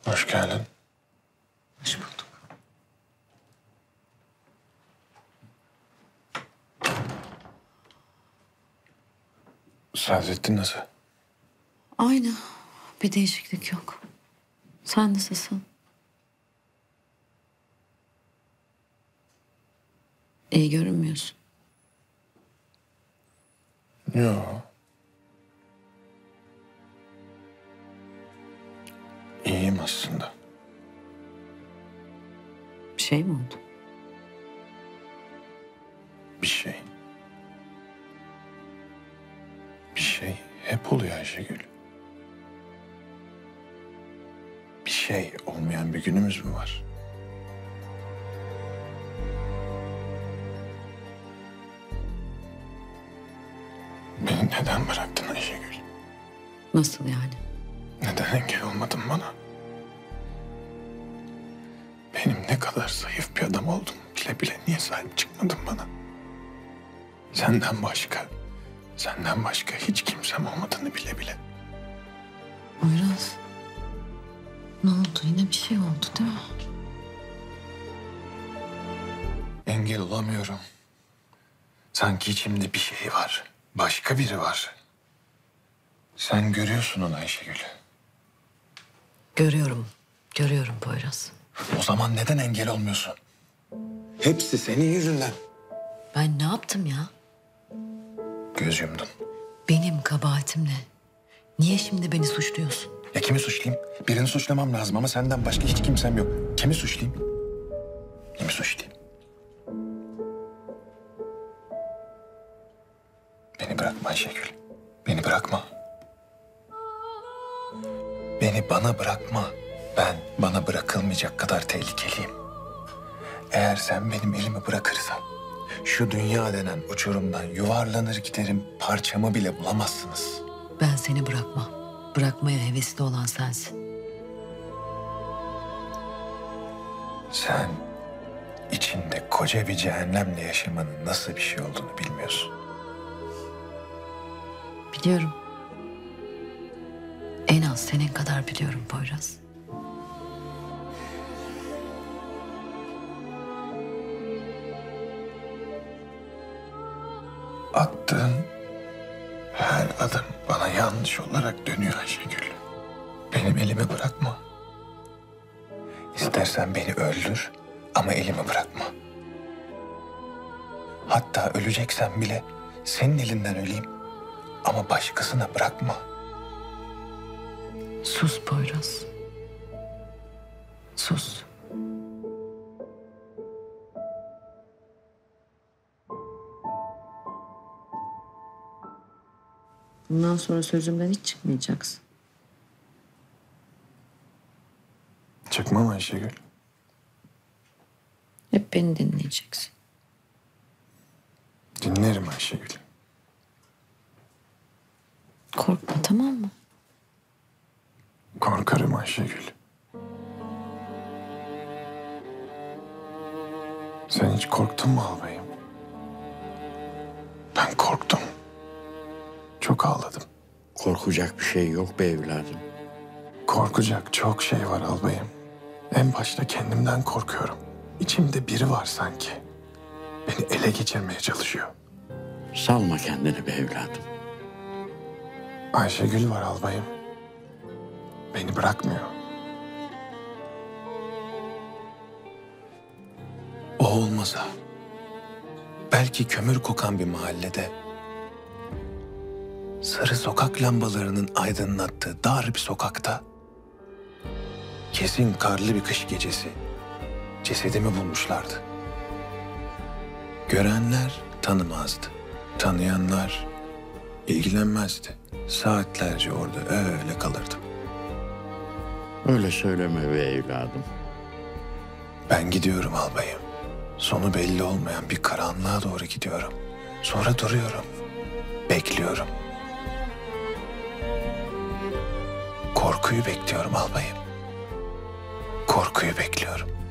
Hoş geldin. Hoş bulduk. Sadrettin nasıl? Aynı. Bir değişiklik yok. Sen nasılsın? İyi görünmüyorsun. Yok. İyiyim aslında. Bir şey mi oldu? Bir şey. Bir şey hep oluyor Ayşegül. Bir şey olmayan bir günümüz mü var? Beni neden bıraktın Ayşegül? Nasıl yani? Neden engel olmadın bana? Benim ne kadar zayıf bir adam oldum bile bile niye sahip çıkmadın bana? Senden başka hiç kimsem olmadığını bile bile. Poyraz. Ne oldu? Yine bir şey oldu değil mi? Engel olamıyorum. Sanki içimde bir şey var. Başka biri var. Sen görüyorsun onu Ayşegül. Görüyorum. Görüyorum Poyraz. O zaman neden engel olmuyorsun? Hepsi senin yüzünden. Ben ne yaptım ya? Göz yumdun. Benim kabahatim ne? Niye şimdi beni suçluyorsun? Ya kimi suçlayayım? Birini suçlamam lazım ama senden başka hiç kimsem yok. Kimi suçlayayım? Kimi suçlayayım? Beni bırakma Ayşegül. Beni bırakma. Beni bana bırakma. Ben bana bırakılmayacak kadar tehlikeliyim. Eğer sen benim elimi bırakırsan şu dünya denen uçurumdan yuvarlanır giderim, parçamı bile bulamazsınız. Ben seni bırakmam. Bırakmaya hevesli olan sensin. Sen içinde koca bir cehennemle yaşamanın nasıl bir şey olduğunu bilmiyorsun. Biliyorum. En az senin kadar biliyorum Poyraz. Attığın her adım bana yanlış olarak dönüyor Ayşegül. Benim elimi bırakma. İstersen beni öldür ama elimi bırakma. Hatta öleceksem bile senin elinden öleyim ama başkasına bırakma. Sus Poyraz. Sus. Bundan sonra sözümden hiç çıkmayacaksın. Çıkmam Ayşegül. Hep beni dinleyeceksin. Dinlerim Ayşegül. Korkma, tamam mı? Korkarım Ayşegül. Sen hiç korktun mu albayım? Ben korktum. Çok ağladım. Korkacak bir şey yok be evladım. Korkacak çok şey var albayım. En başta kendimden korkuyorum. İçimde biri var sanki. Beni ele geçirmeye çalışıyor. Salma kendini be evladım. Ayşegül var albayım. Beni bırakmıyor. O olmasa belki kömür kokan bir mahallede sarı sokak lambalarının aydınlattığı dar bir sokakta kesin karlı bir kış gecesi cesedimi bulmuşlardı. Görenler tanımazdı. Tanıyanlar ilgilenmezdi. Saatlerce orada öyle kalırdım. Öyle söyleme be evladım. Ben gidiyorum albayım. Sonu belli olmayan bir karanlığa doğru gidiyorum. Sonra duruyorum. Bekliyorum. Korkuyu bekliyorum albayım. Korkuyu bekliyorum.